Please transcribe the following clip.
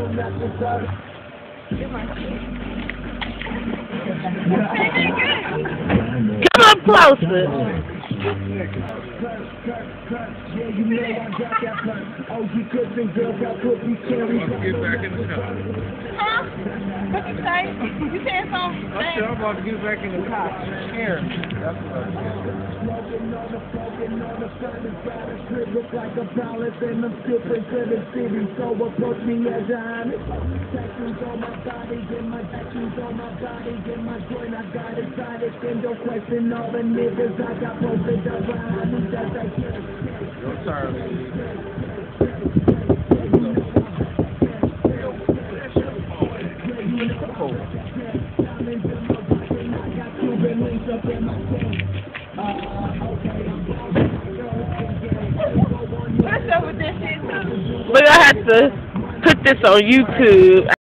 Come up closer. Huh? What you say? You said something? I said I'm about to get back in the car. Here. That's what I Look like a palace and I'm skipping to the city, so approach me as a honest. Tattoos on my body, get my tattoos on my body, get my joint, I got excited, then don't question all the niggas I got posted up behind me, that's like I'm sorry. What's up with this shit too? We're gonna have to put this on YouTube.